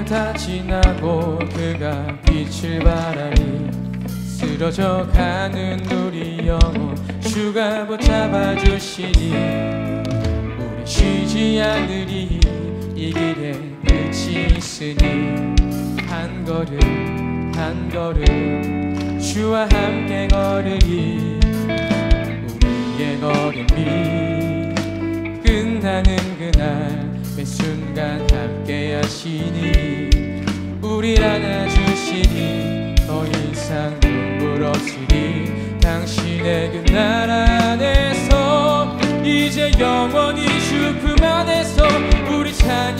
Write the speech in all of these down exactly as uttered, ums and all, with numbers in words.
다 지나고 그가 빛을 바라니 쓰러져 가는 우리 영혼 주가 붙잡아 주시니 우리 쉬지 않으리 이 길에 끝이 있으니 한 걸음 한 걸음 주와 함께 걸으리 우리의 걸음이 끝나는 그날 매 순간 함께 하시니 우릴 안아주시니 더 이상 눈물 없으리 당신의 그 나라 안에서 이제 영원히 주 품 안에서 우리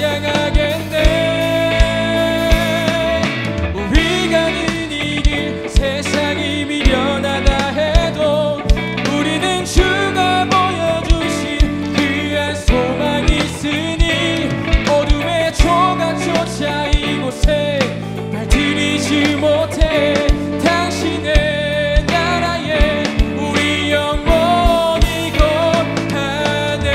찬양하겠네. 우리 가는 이 길 세상이 미련하다 해도 우리는 주가 보여주신 귀한 소망이 있으니 어둠의 조각조차 이곳에 발들이지 못해 당신의 나라에 우리 영원히 거하네.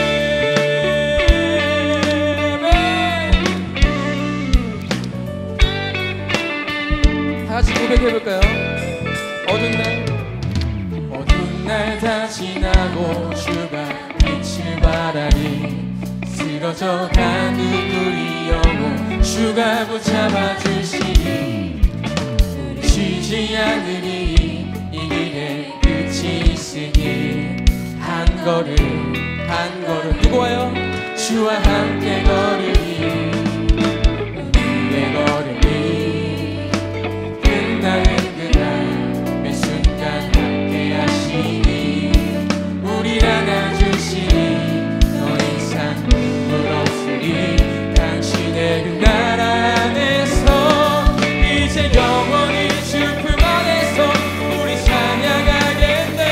다같이 고백해볼까요? 어두운 날 어두운 날 다 지나고 주가 빛을 바라니 쓰러져 가는 우리 영혼 주가 붙잡아 주시니 우리 쉬지 않으리 이 길에 끝이 있으니 한 걸음 한 걸음 누구 와요? 주와 함께 걸으니 우리의 걸음이 끝나는 그날 매 순간 함께 하시니 우릴 안아주시니 더 이상 눈물 없으리 당신의 그 나라 안에서 이제 영원히 주 품 안에서 우리 찬양하겠네.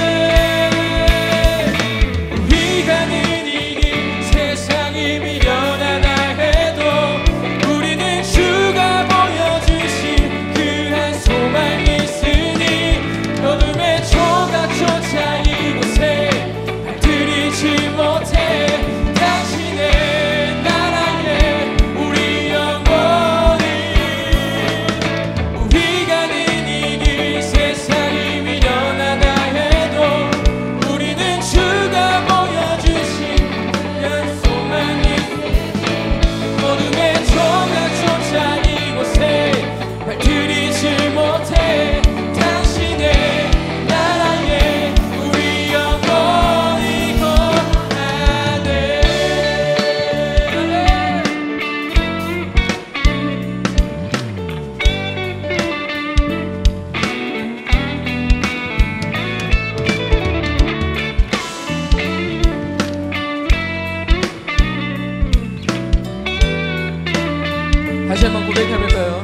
우리 가는 이 길 세상이 미련하다 해도 우리는 주가 보여주신 그한 소망이 있으니 어둠의 조각조차 이곳에 발들이지 못해 당신의 나라에 우리 영원히 우리 가는 이 길 세상이 미련하다 해도 우리는 주가 보여주신 그한 소망이 어둠의 조각조차 이곳에 발들이지 못해 당신의 나라에 우리 영원히 거하네. 다시 한번 고백해볼까요?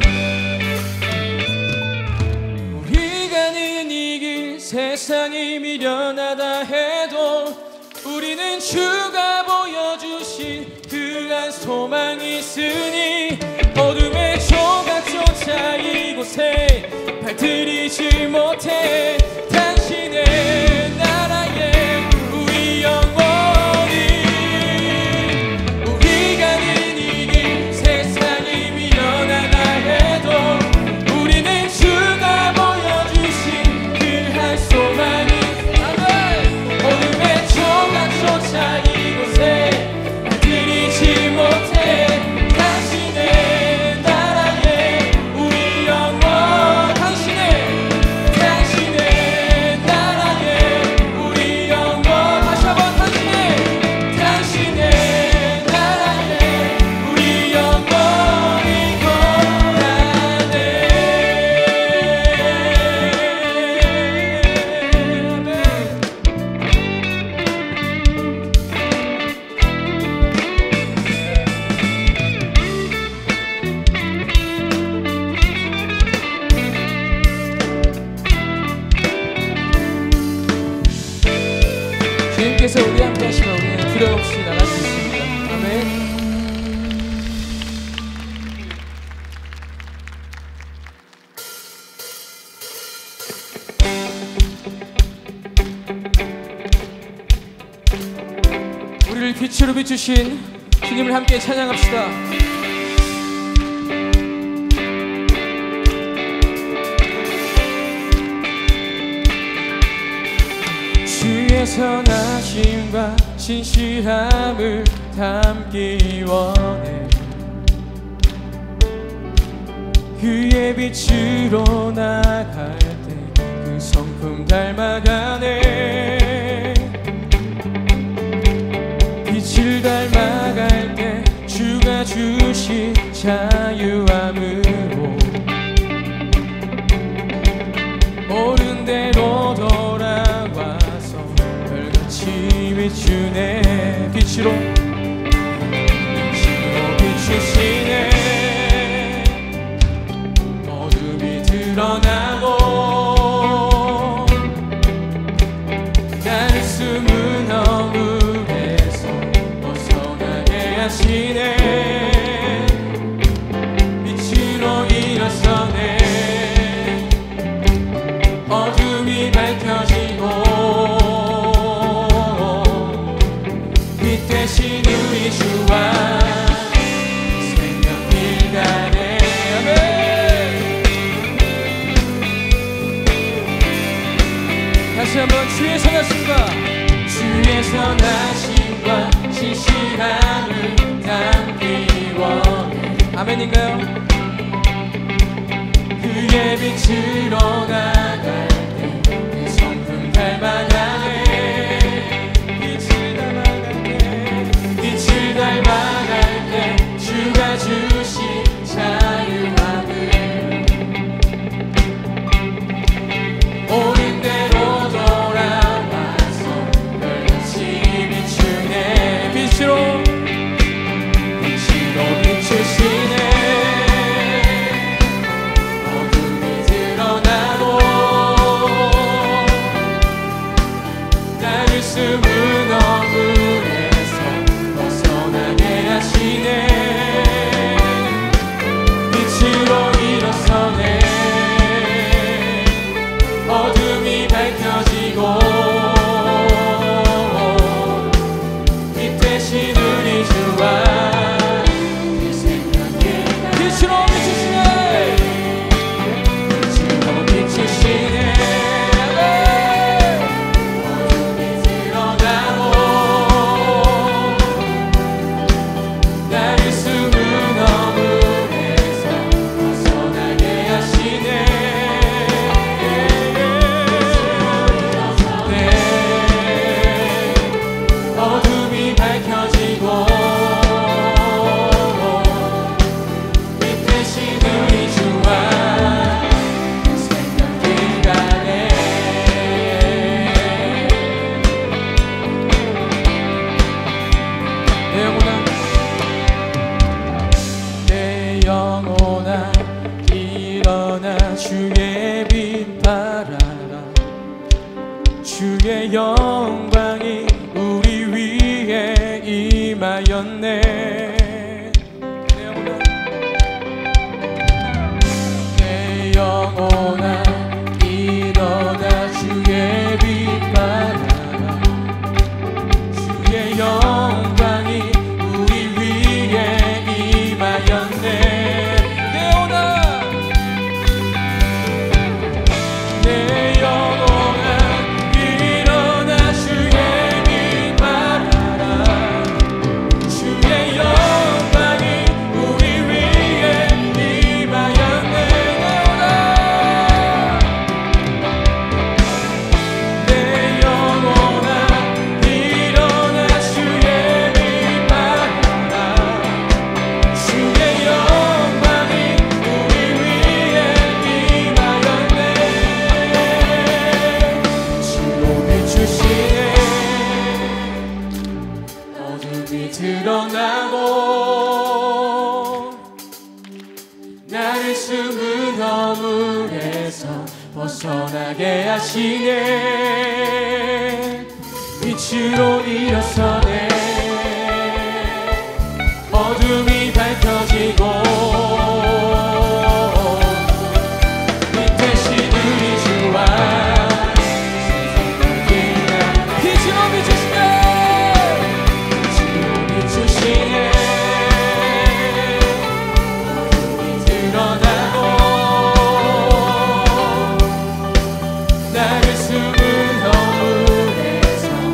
우리 가는 이 길 세상이 미련하다 해도 우리는 주가 보여주신 그한 소망이 있으니 어둠의 조각조차 이곳에 발들이지 못해 당신의 나라에 우리 영원히 우리 가는 이 길 세상이 미련하다 해도 우리는 주가 보여주신 그한 소망이 어둠의 조각조차 이곳에 발들이지 못해 당신의 나라에 우리 영원 당신의 당신의 나라에 우리 영원 다시 한번 당신의 당신의 나라에 우리 영원히 거하네. 주님께서 우리 함께 하시면 우리는 두려움 없이 나갈 수 있습니다. 아멘. 우리를 빛으로 비추신 주님을 함께 찬양합시다. 선하심과 신실함을 담기 원해. 그의 빛으로 나갈 때 그 성품 닮아가네. 빛을 닮아갈 때 주가 주신 자유함으로 옳은 대로 돌아와서 별같이 비추네. 빛으로 빛으로 비추시네. 어둠이 드러나고 나를 숨은 어둠에서 벗어나게 하시네. 빛으로 일어서네. 어둠이 밝혀지고 빛 대신 우리 주와 생명길 가네. 아멘. 다시 한번 주의 선하심과 주의 선하심과 신실함을 담기 원해. 아멘인가요? 그의 빛으로 나갈 때 그 성품 닮아가네. 빛을 닮아갈 때 빛을 닮아갈 때 주가 주신 자유함을 옳은 대로 돌아와서 별같이 비추네. 빛으로 빛으로 비추시네. 숨은 어둠에서 벗어나게 하시네. 빛으로 일어서네. 어둠이 밝혀지고 빛 대신 우리 주와 그 생명길 빛으로 비추시네. 빛으로 비추시네. 주의 빛 발하라. 주의 영광이 우리 위에 임하였네. 내 영혼아 일어나 주의 빛 발하라. 주의 영광이 우리 위에 임하였네. 드러나고 나를 숨은 어둠에서 벗어나게 하시네. 빛으로 일어서네. 어둠이 밝혀지고 빛 대신 우리 주와 빛으로 비추시네. 나를 숨은 어둠에서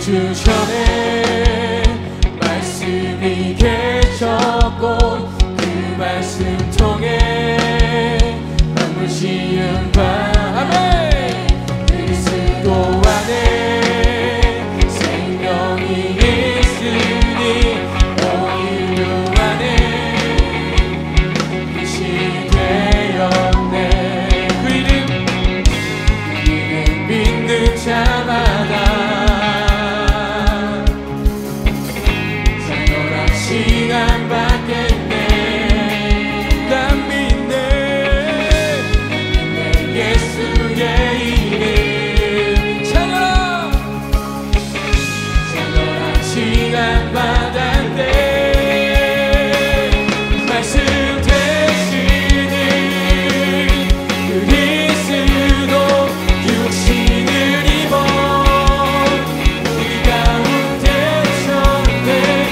주 전에 말씀이 계셨고 그 말씀 통해 만물 지은 바 아멘. 그리스도 안에 생명이 있으니 너희 안에 빛이 되었네. 그 이름 그 이름 믿는 자마다 시간 받겠네. 난 믿네. 내 예수의 이름 찬양아 찬양한 시간 받았네. 말씀 되시는 그리스도 육신을 입어 우리 가운데 오셨네.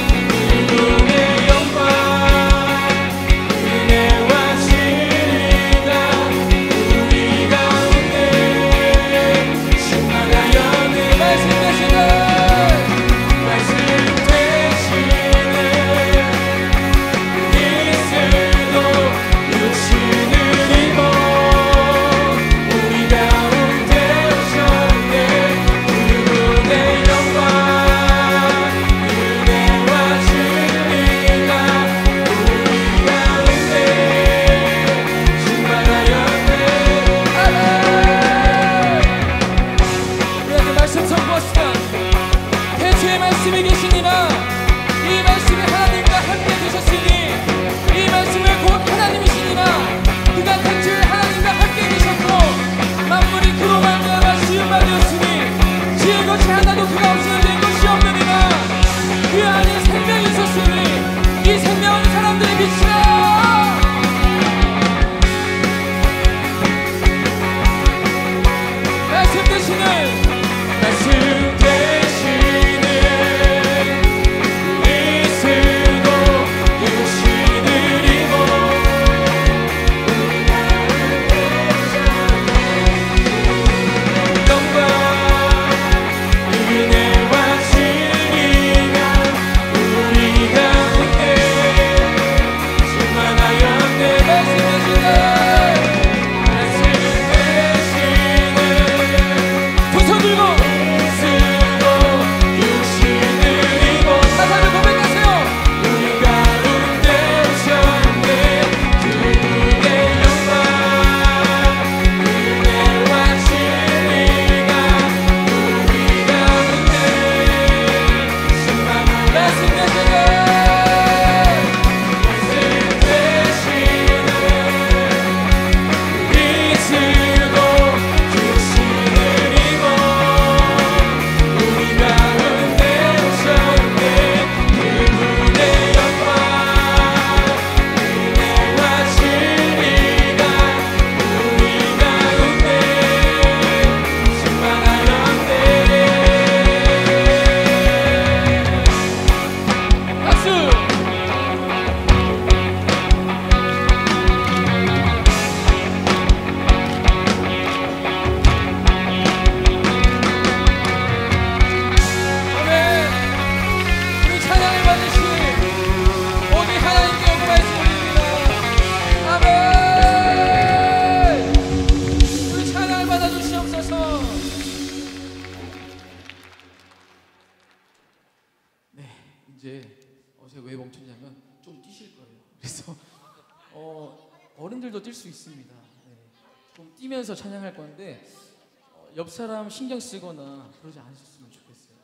어른들도 뛸 수 있습니다. 네. 좀 뛰면서 찬양할 건데 어, 옆 사람 신경 쓰거나 그러지 않으셨으면 좋겠어요.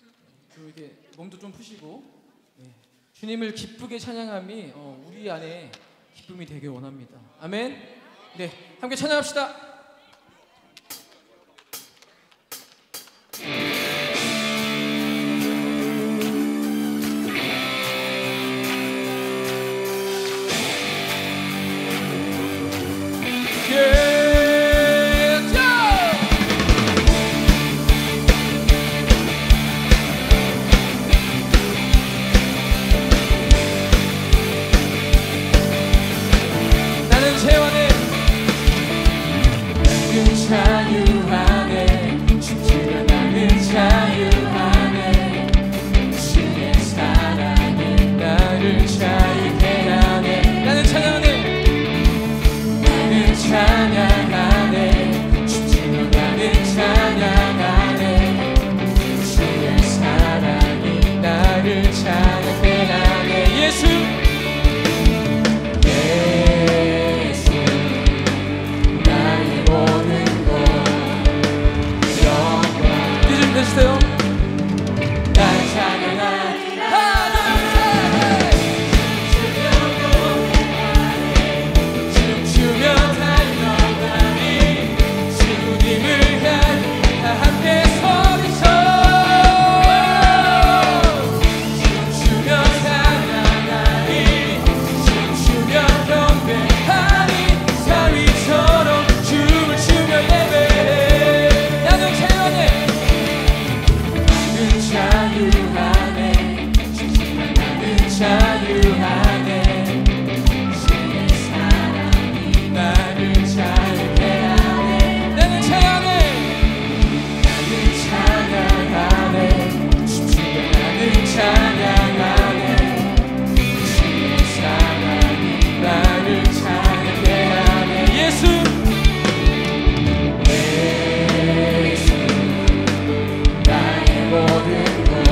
네. 좀 이렇게 몸도 좀 푸시고 네. 주님을 기쁘게 찬양함이 어, 우리 안에 기쁨이 되길 원합니다. 아멘. 네, 함께 찬양합시다. 나는 제 안에 해주세요. 날 찬양하리 하나 둘 셋 춤추며 달려가리 주님을 향해 다 함께 소리쳐 춤추며 찬양하리 춤추며 경배하리 사위처럼 춤을 추며 예배해. 나는 자유하네 나는 자유하네 나는 자유하네 주의 사랑이 나를 자유케 하네. 나는 찬양하네 나는 찬양하네 춤추며 나는 찬양하네 주의 사랑이 나를 자유케 하네. 예수 예수 나의 모든 것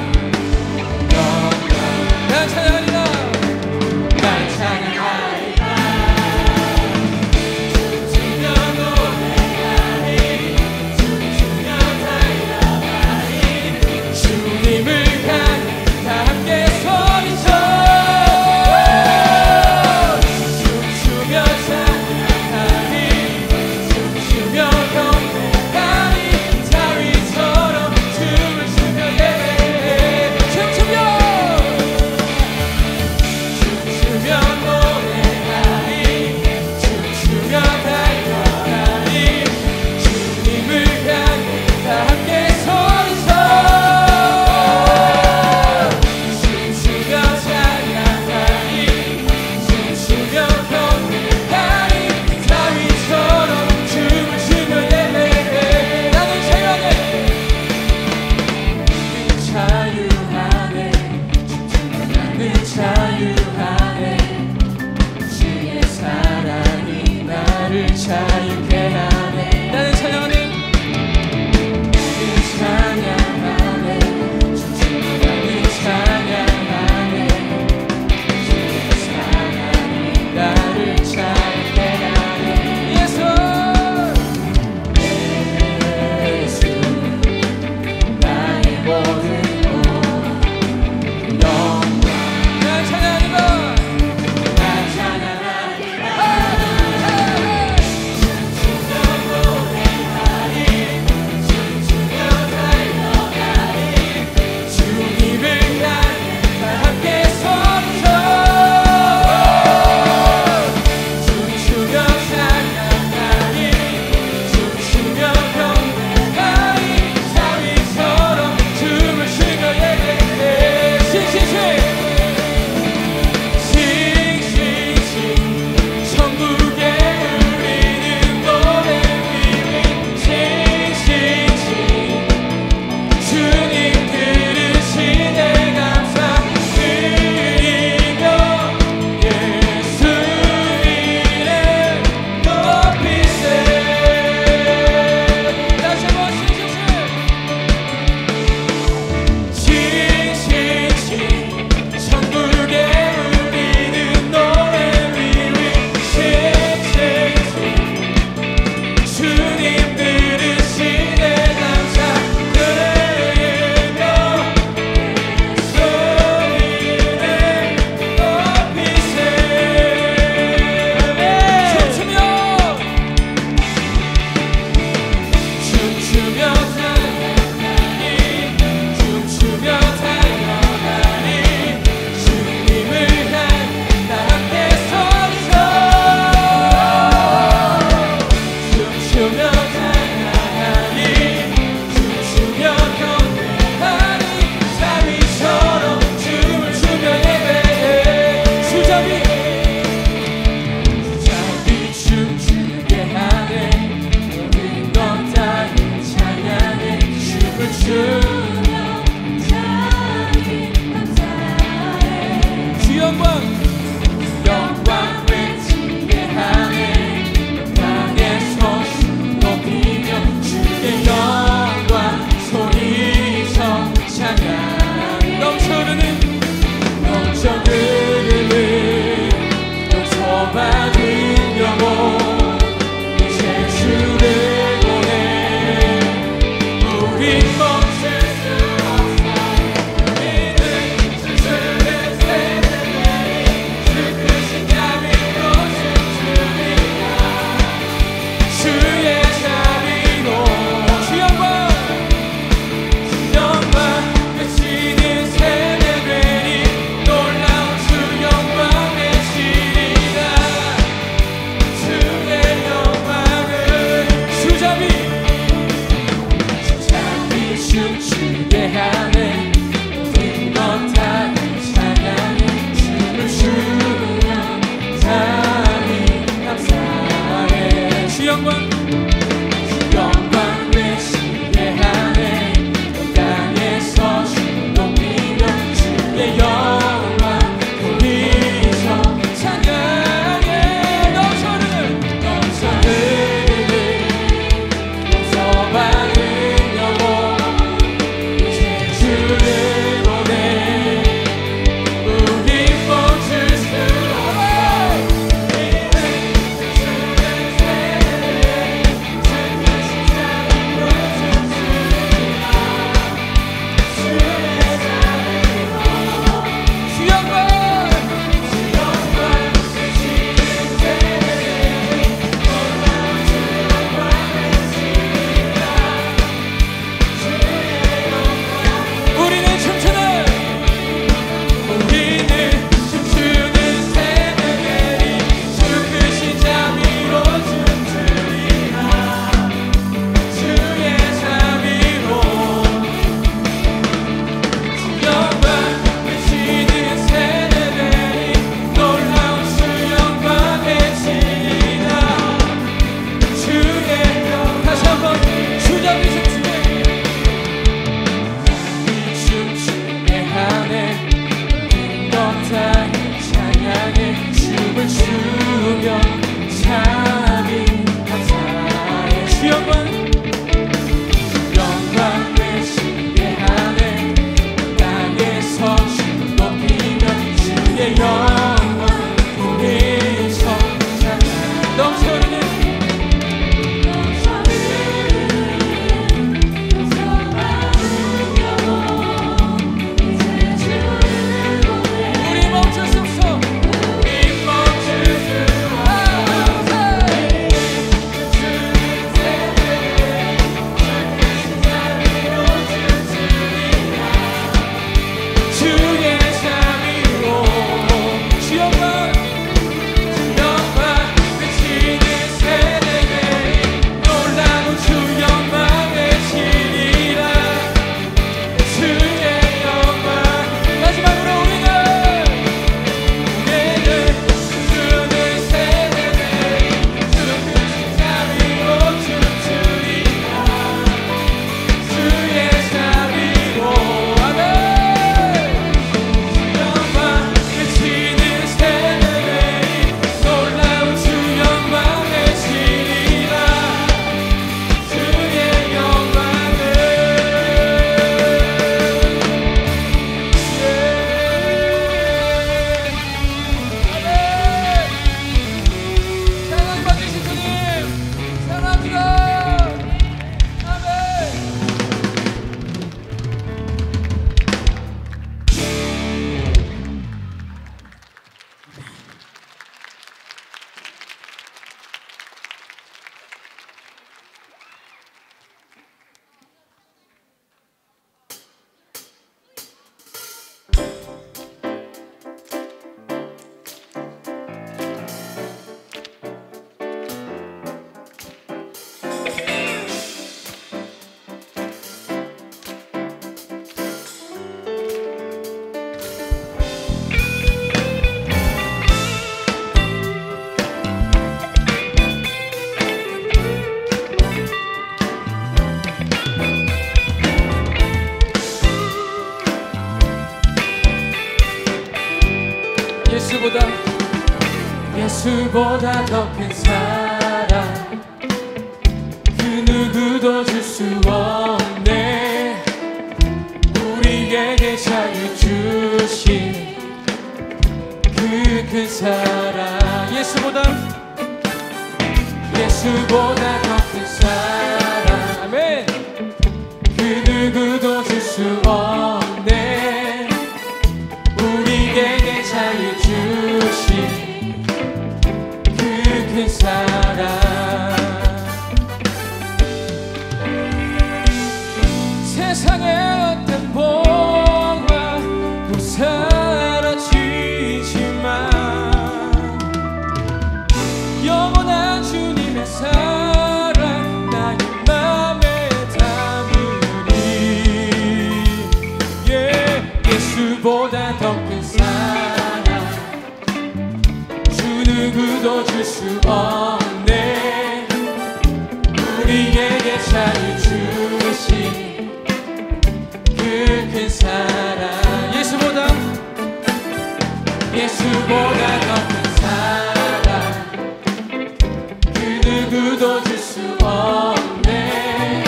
영광 난 찬양하리라 난 찬양하리라 춤추며 노래하리 춤추며 달려가리 주님을 향해 다 함께 소리쳐 춤추며 찬양하리 춤추며 경배하리 다윗처럼 춤을 추며 예배해. 춤추며 춤추며 노래하리 춤추며 달려가리 주님을 향해 다 함께 소리쳐 춤추며 찬양하리 춤추며 경배하리 다윗처럼 춤을 추며 예배해. 나는 자유하네 자유하네 나는 자유하네 주의 사랑이 나를 자유케 하네. 나는 찬양하네 나는 찬양하네 나는 찬양하네 주의 사랑이 나를 자유케 하네. 예수 예수 나의 모든 것 영광 난 찬양하리라 난 찬양하리라 춤추며 노래하리 춤추며 달려가리 주님을 향해 다 함께 소리쳐 춤추며 찬양하리 춤추며 경배하리 사위처럼 춤을 추며 예배해. 싱싱싱 싱싱싱 천국에 울리는 노래 위위 싱싱싱 주님 들으시네 감사 드리며 예수 이름 높이세. 다시 한번 싱싱싱 싱싱싱 천국에 울리는 노래 위위 싱싱싱 주님 들으시네 감사 드리며 예수 이름 높이세. 춤추며 춤추며 달려가리 춤추며 달려가리 주님을 향해 다 함께 소리쳐 춤추며 찬양하리 춤추며 경배하리 사위처럼 춤을 추며 예배해. 수잡이 수잡이 춤추게 하네 모든 것 다 찬양해 춤을 추며 주 영광 영광 외치게 하네 땅의 소식 높이며 주의 영광 소리쳐 찬양 넘쳐 흐르는 넘쳐 흐르는 용서받은 영혼 이제 주를 보내 우리 멈춰 예수보다 더 큰 사랑 그 누구도 줄 수 없네. 우리에게 자유 주신 그 큰 사랑 예수보다 예수보다 더 큰 사랑 아멘. 그 누구도 줄 수 없네. 우리에게 자유 주신 그 큰 사랑 세상의 어떤 복화도 사라지지만 영원한 주님의 사랑 나의 맘에 담으리. yeah. 예수보다 더 큰 사랑 주 누구도 줄 수 없네. 우리에게 자유 주신 그 큰 사랑 예수보다 예수보다 더 큰 사랑 그 누구도 줄 수 없네.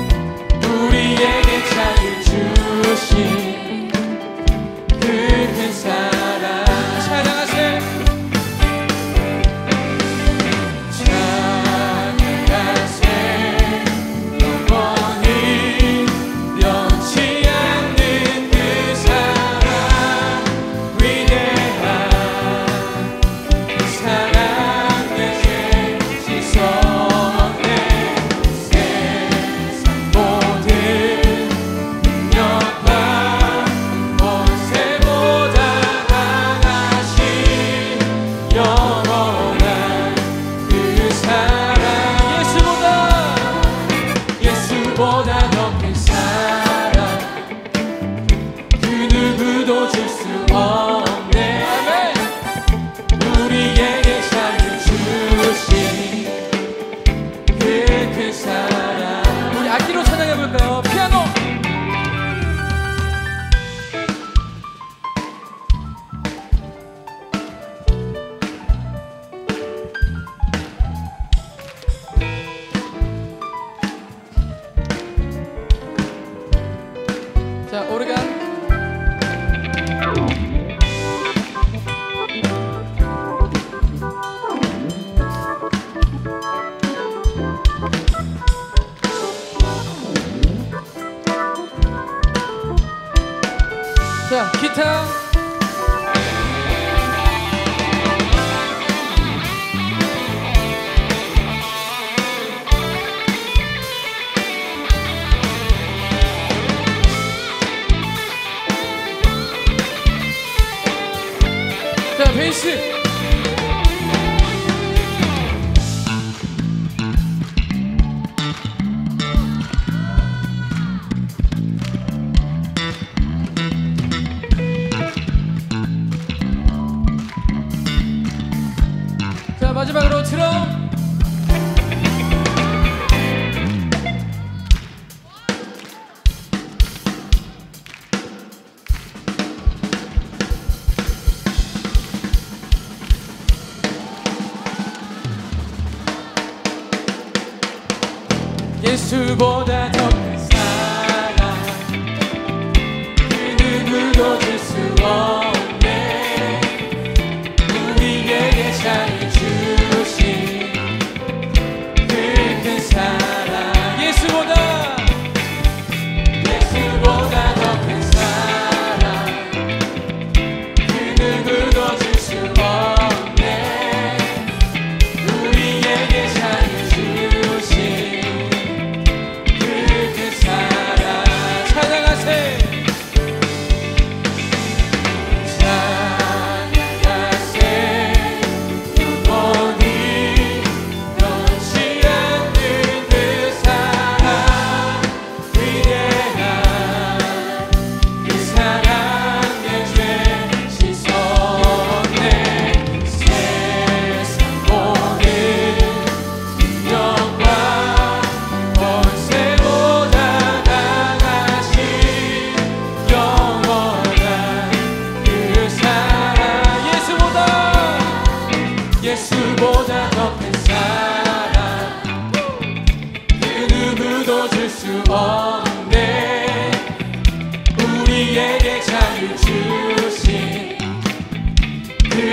우리에게 자유 주신 그 큰 사랑 찬양하세 찬양하세 영원히 변치 않는 그 사랑 위대한 그 사랑 내게 지속돼. 세상 모든 능력과 권세보다 강하신 영원한 그 사랑 예수보다 예수보다 더 큰 사랑 그 누구도 줄 수 없네. 아멘. 우리에게 자유 주신 그 큰 사랑 우리 악기로 찬양해볼까요? 피아노 자 오르간 자 기타 자 베이스 자 마지막으로 드럼 예수보다 더 큰 사랑 그 누구도 줄 수 없네. 우리에게 자유 주신 그 큰 사랑 예수보다 예수보다 더 큰 사랑 그 누구도 줄 수 없네. 우리에게 자유 주신 그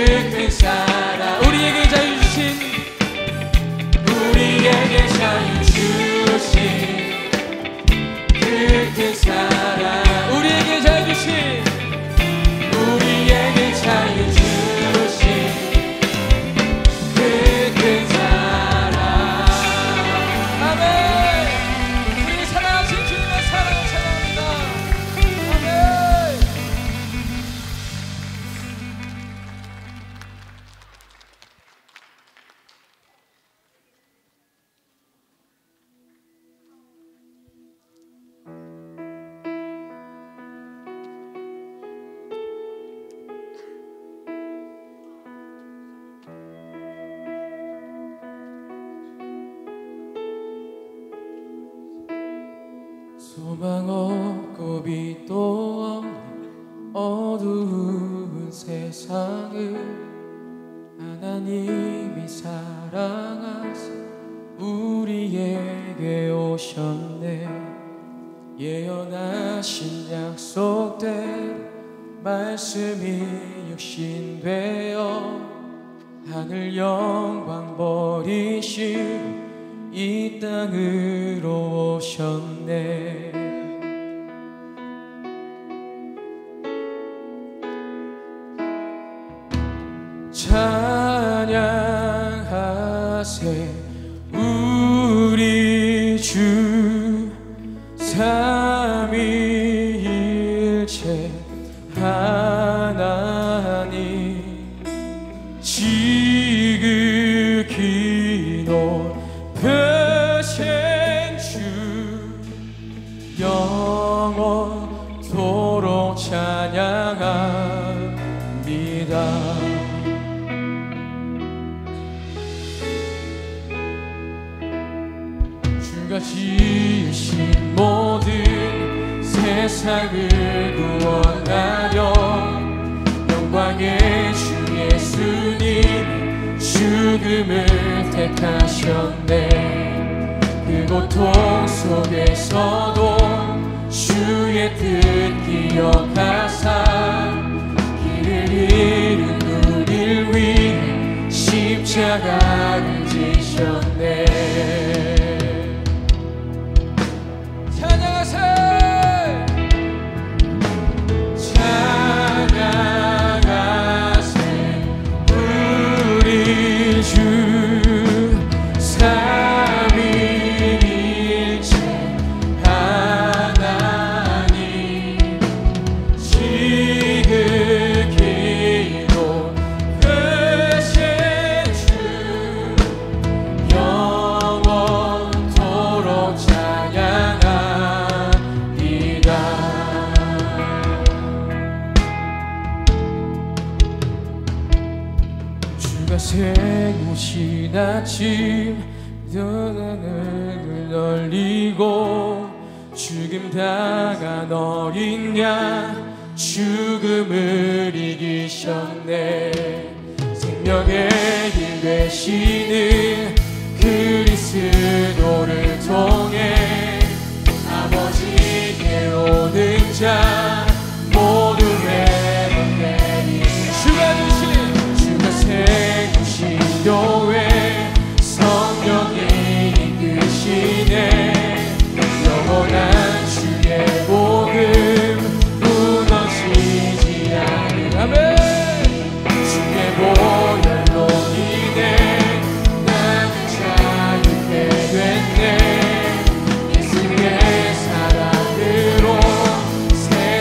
큰 사랑 우리에게 자유 주신 우리에게 자유 주신 그 큰 사랑 우리에게 자유 주신 우리에게 자유 주신 그 큰 사랑 아멘. 우리 사랑하신 주님의 사랑을 찬양합니다. 아멘. 소망 없고 빛도 없는 어두운 세상을 하나님이 사랑하사 우리에게 오셨네. 예언하신 약속대로 말씀이 육신되어 하늘 영광 버리시고 이 땅으로 오셨네. 찬양하세 우리 주 삼위일체 하나님 지극히 높으신 주 영원토록 찬양합니다. 주가 지으신 모든 세상을 구원하려 영광의 주 예수님 죽음을 택하셨네. 그 고통 속에서도 주의 뜻 기억하사 길을 잃은 우리를 위해 십자가를 지셨네. 새우신 아침 하늘을 널리고 죽음 당한 어린 양 죽음을 이기셨네. 생명의 길 되시는 그리스도를 통해 아버지께 오는 자 모두 회복되리. 주가 주신 주가 세우신 교회 성령이 이끄시네. 영원한 주의 복음 무너지지 않는 아멘. 주의 보혈로 인해 나는 자유케 됐네. 예수의 사랑으로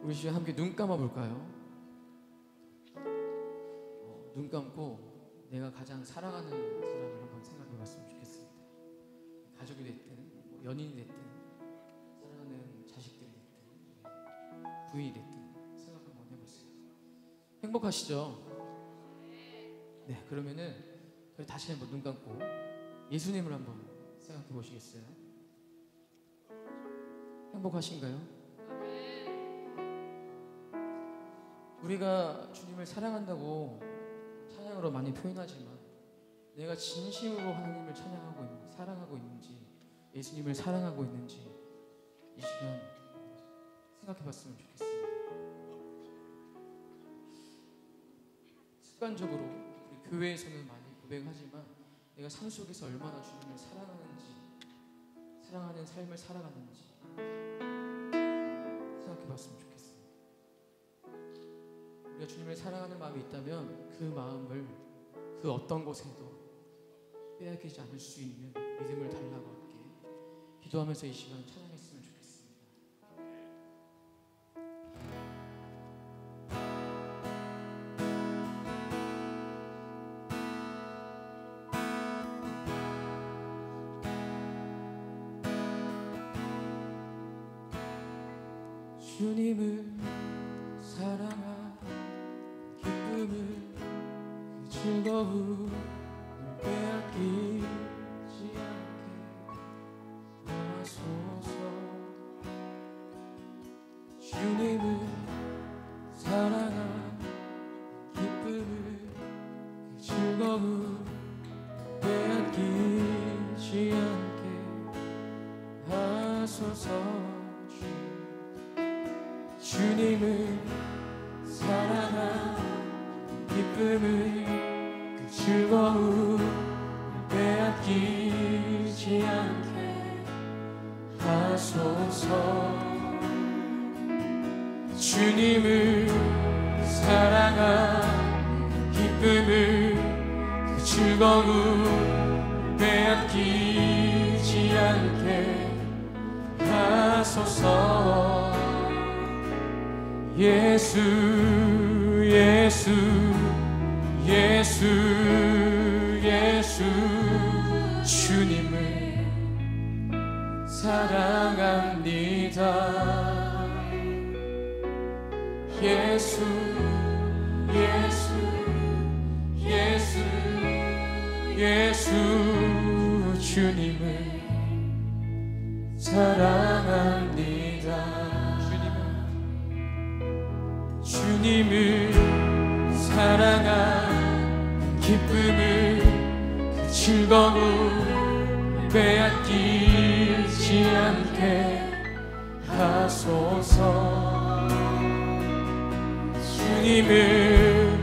우리 시간 함께 눈 감아 볼까요? 어, 눈 감고 내가 가장 사랑하는 사람을 한번 생각해 봤으면 좋겠습니다. 가족이 됐든 뭐 연인이 됐든 사랑하는 자식들이 됐든 부인이 됐든 생각 한번 해보세요. 행복하시죠? 네, 그러면은 우리 다시 한번 눈 감고 예수님을 한번 생각해 보시겠어요? 행복하신가요? 우리가 주님을 사랑한다고 찬양으로 많이 표현하지만 내가 진심으로 하나님을 찬양하고 있는지, 사랑하고 있는지, 예수님을 사랑하고 있는지 이 시간 생각해 봤으면 좋겠습니다. 습관적으로 우리 교회에서는 많이 고백하지만 내가 삶 속에서 얼마나 주님을 사랑하는지, 사랑하는 삶을 살아가는지 생각해 봤으면 좋겠습니다. 우리가 주님을 사랑하는 마음이 있다면 그 마음을 그 어떤 곳에도 빼앗기지 않을 수 있는 믿음을 달라고 함께 기도하면서 이 시간 찬양했으면 좋겠습니다. 주님을 사랑하 기쁨을 그 즐거움을 빼앗기지 않게 하소서. 주님을 사랑한 기쁨을 그 즐거움을 빼앗기지 않게 하소서. 주님을 사랑한 기쁨을 그 즐거움 빼앗기지 않게 하소서. 주님을 사랑한 기쁨을 그 즐거움 빼앗기지 않게 하소서. 예수 예수 예수 예수 주님을 사랑합니다. 예수 예수 예수 예수 주님을 사랑합니다. 주님을 사랑한 기쁨을 그 즐거움 빼앗기지 않게 하소서. 주님을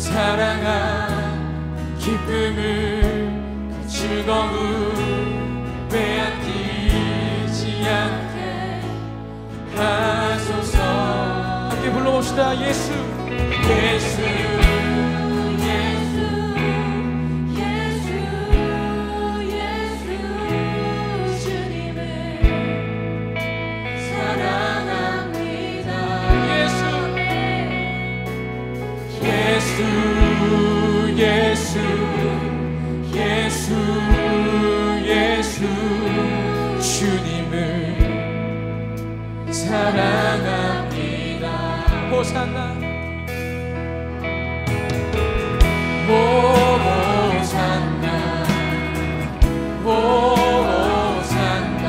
사랑한 기쁨을 그 즐거움 빼앗기지 않게 하소서. 함께 불러봅시다. 예수 예수 예수 예수 예수 주님을 사랑합니다. 예수 예수 예수 예수 예수 주님을 사랑합니다. 호산나 호산나 호산나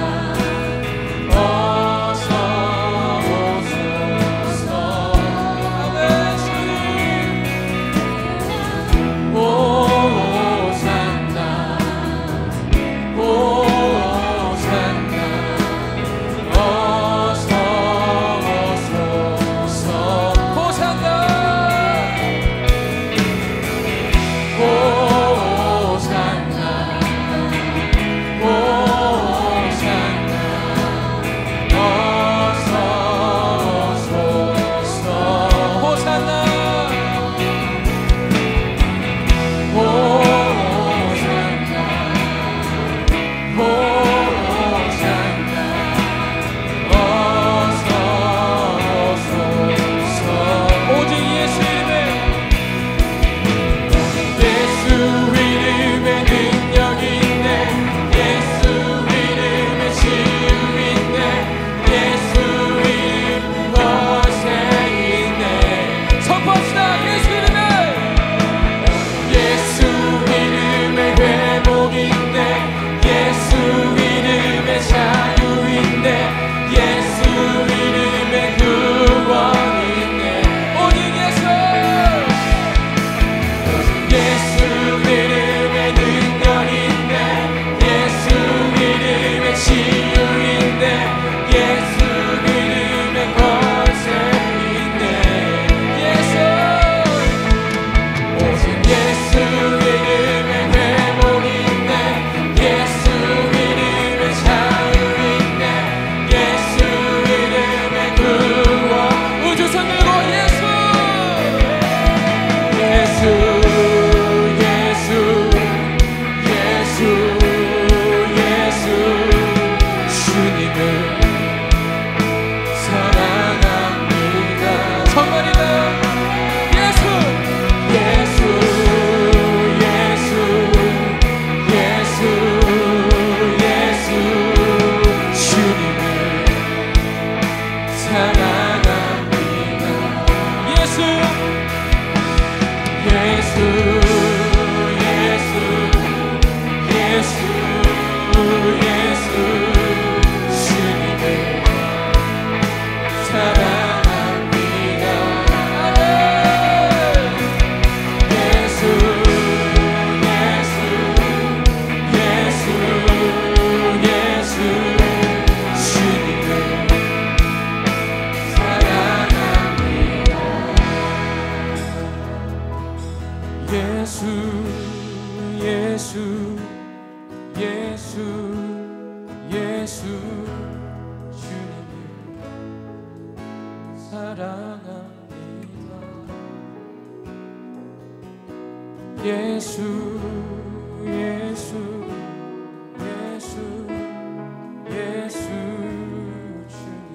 어서 오소서. 아멘. 주님 호산나 호산나 어서 오소서. 호산나 사랑합니다. 예수 예수 예수 예수 주님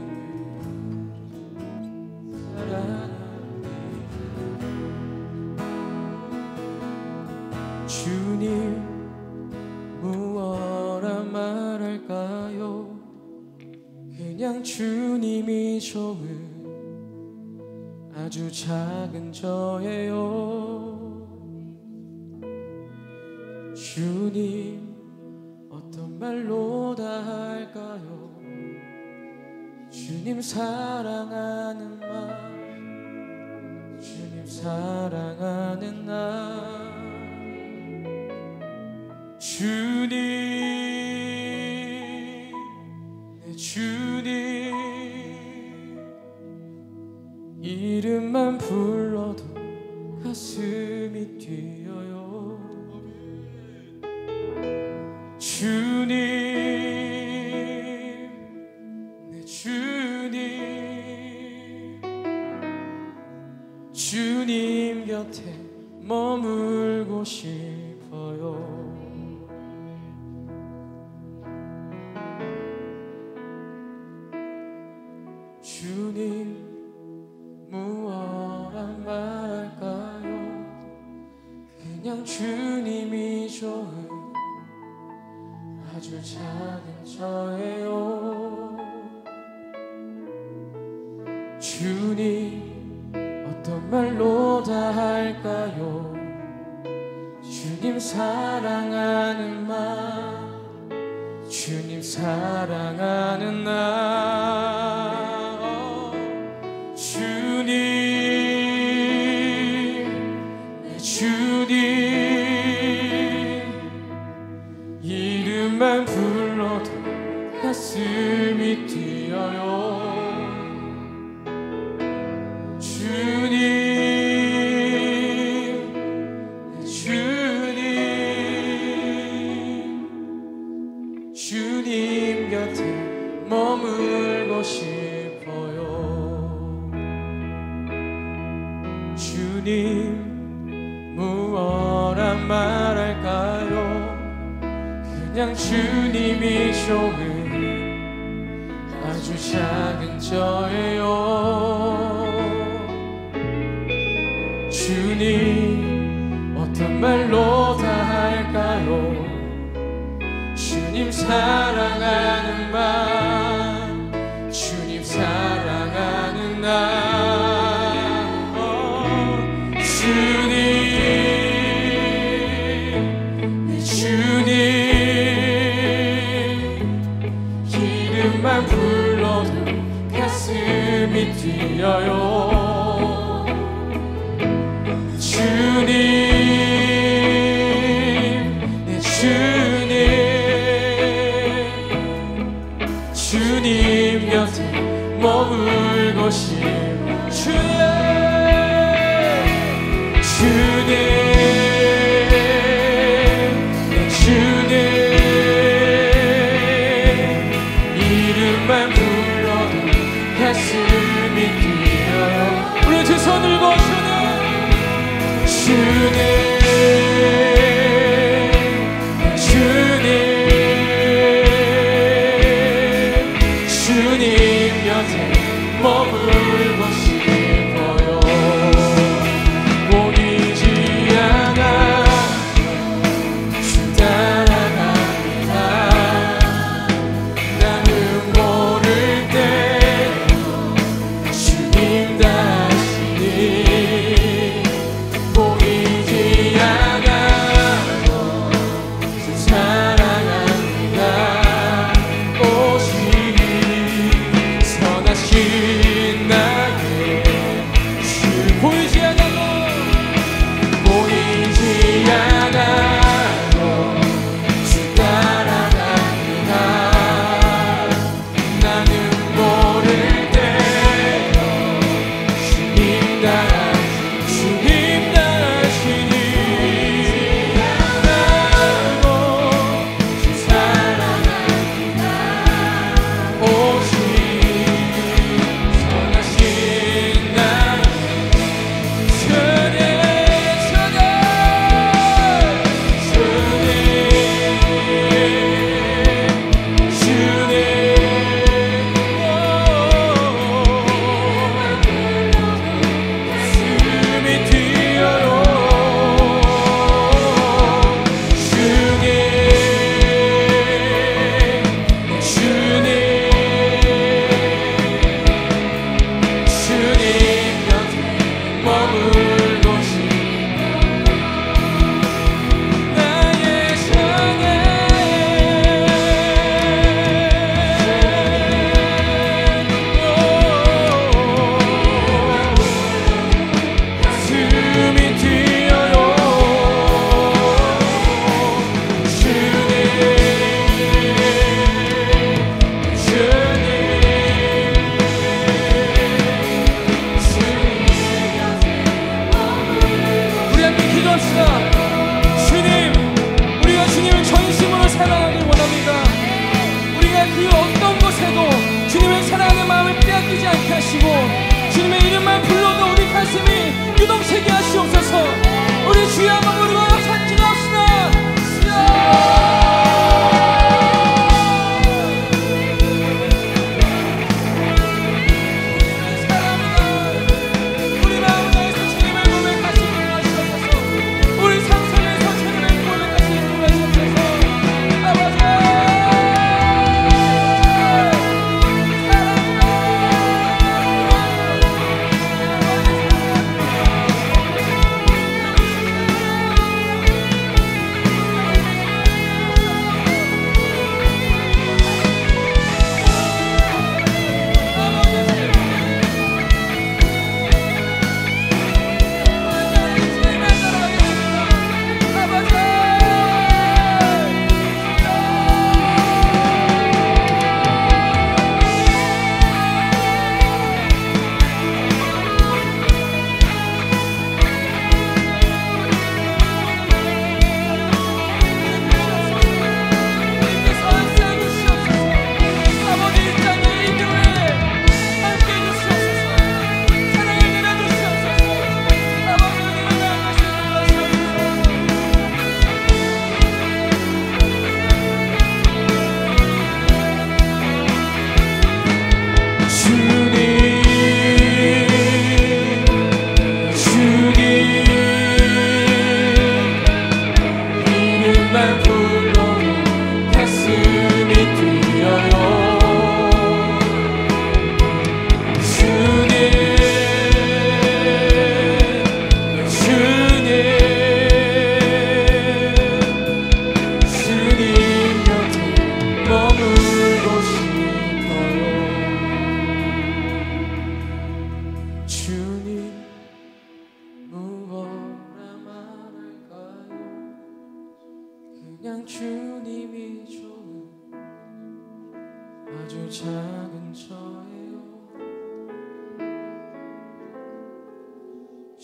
사랑합니다. 주님 무엇라 말할까요? 그냥 주님이 좋은 아주 작은 저예요. 주님 어떤 말로 다 할까요? 주님 사랑하는 말, 주님 사랑하는 날. 주님 내 주님 이름만 불러도 가슴이 뛰어요. 주님 내 주님 주님 곁에 머물고 싶어요. 주님 무엇라 말할까요? 그냥 주님이 좋은 아주 작은 저예요. 주님 어떤 말로 다 할까요? 주님 사랑하는 말, 주님 사랑하는 날. 주님 내 주님 이름만 불러도 가슴이 뛰어요. 주님 내 주님 주님 곁에 머물고 싶어요. 주님 무엇라 말할까요? 그냥 주님이 좋은 아주 작은 저예요. 주님 어떤 말로 다 할까요? 주님 사랑하는 말, 주님 사랑하는 날. 주님 내 주님 이름만 불러도 가슴이 뛰어요. 주님 내 주님 주님 곁에 머물고 싶어. 주님 주님 내 주님 이름만 불러도 가슴이 뛰어요. 우리 두 손 들고 주님 주님 주님 주님 곁에 머물고 싶어요. 보이지 않아 주 따라갑니다. 나는 모를 때 주님 다시니 보이지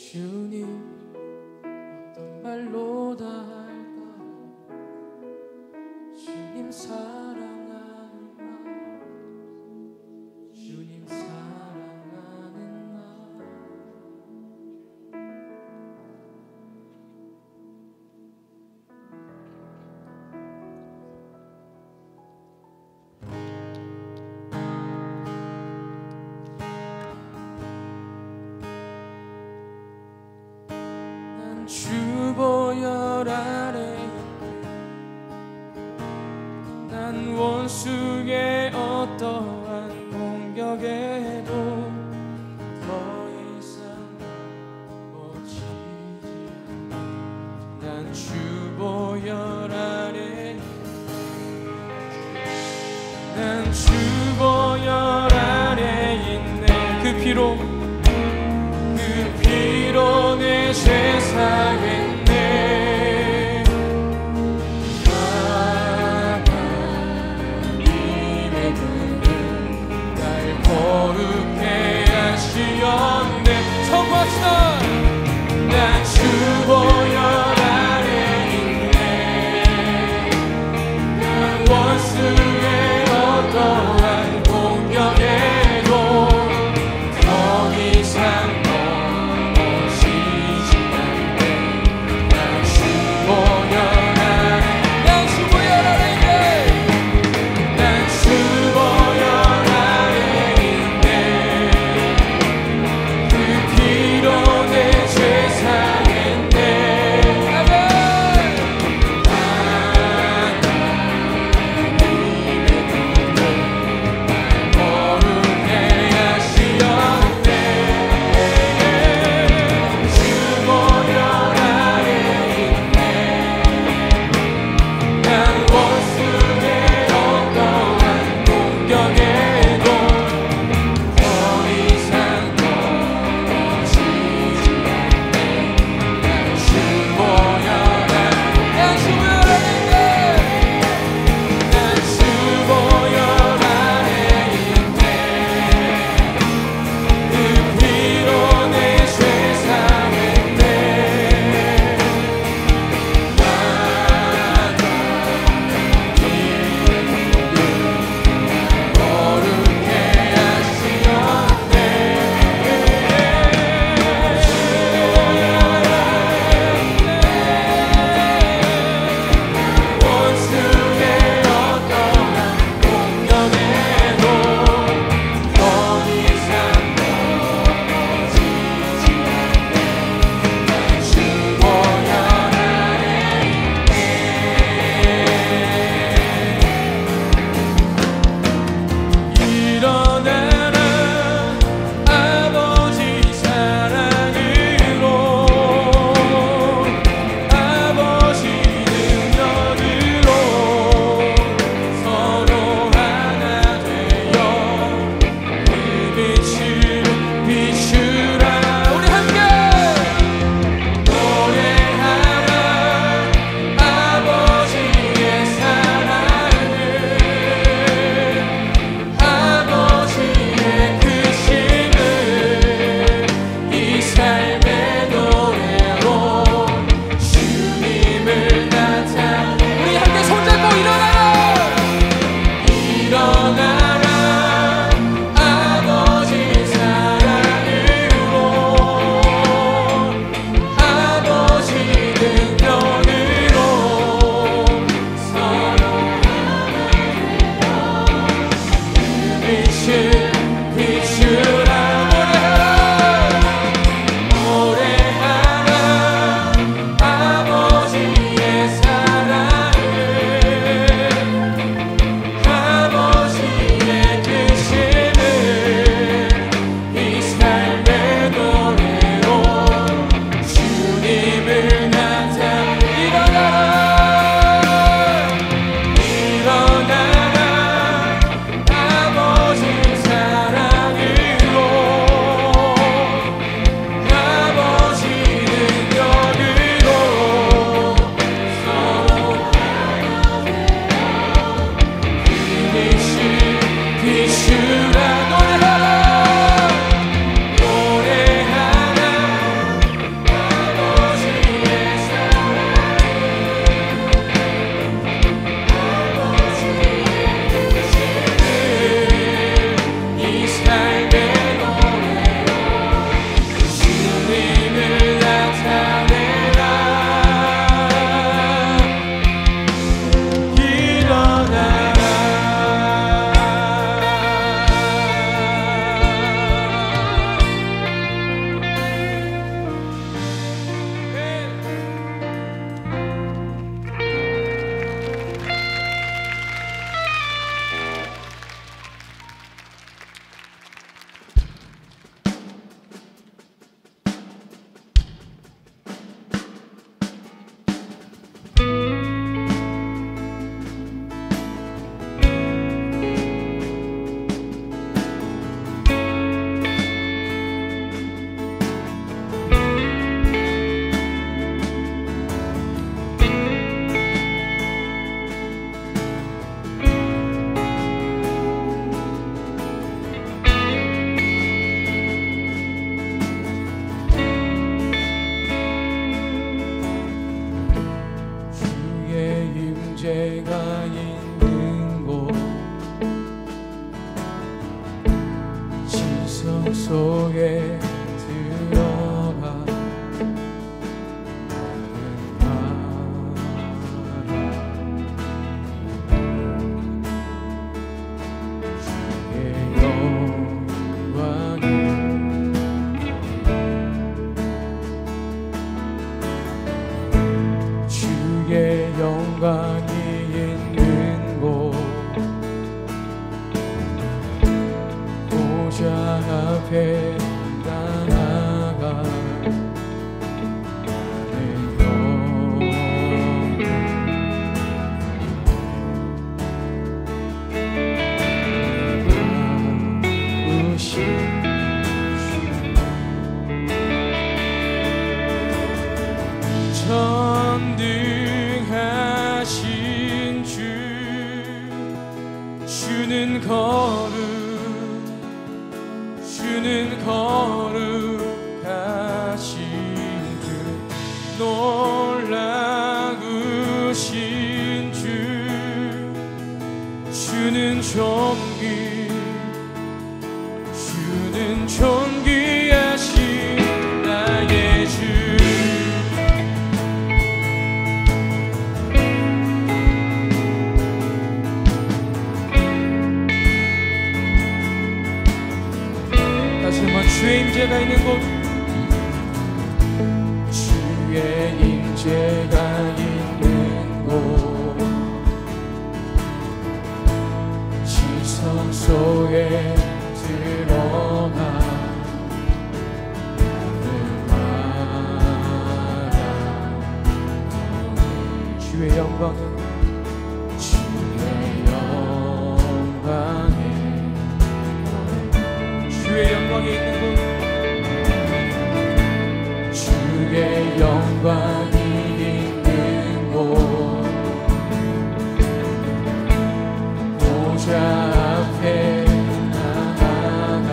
주님 어떤 말로 다 할까 주님 사랑하는 나 주님 사랑하는 나 주보혈 아래 난 원수의 어떠한 공격에도 더 이상 멈추지 않아 난 주보혈 아래 난 주보혈 아래 있네 그 피로 그 피로 내 죄 사했네 하나님의 분은 날 거룩해 하시었네 선포합시다 난 주보혈 아래 있네 난 원수의 어떠한 공격에도 더 이상 속에 들어가 주의 영광이 있는 곳 보좌 앞에 나아가 내 영을 바꾸신 전능하신 주 주는 거룩 주는 거룩하신 주 놀라우신 주 주는 존귀 주는 존귀하신 나의 주 주의 임재가 있는 곳 주의 임재가 있는 곳 지성 속에 들어가 주의 영광에 주의 영광에 주의 영광이 있는 곳 주의 영광이 있는 곳 보좌 앞에 나아가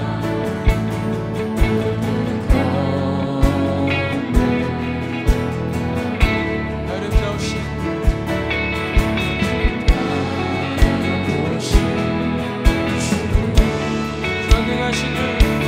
아름다우신 전능하신 주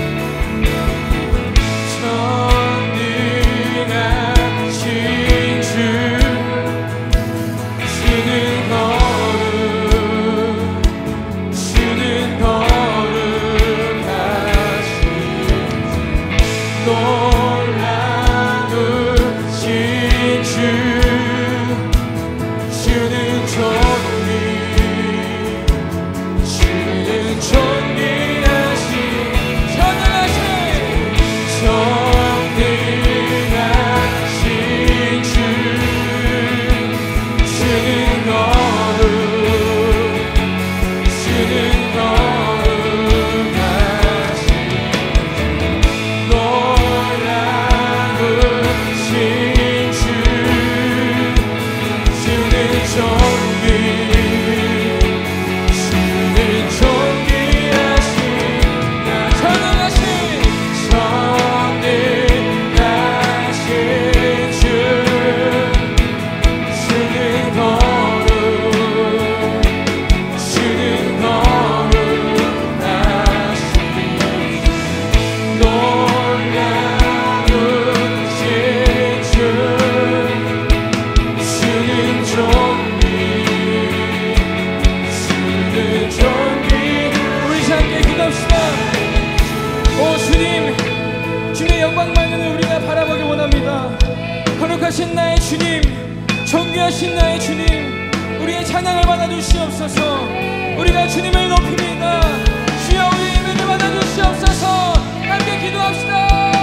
거룩하신 나의 주님, 존귀하신 나의 주님, 우리의 찬양을 받아주시옵소서. 우리가 주님을 높입니다. 주여 우리의 예배를 받아주시옵소서. 함께 기도합시다.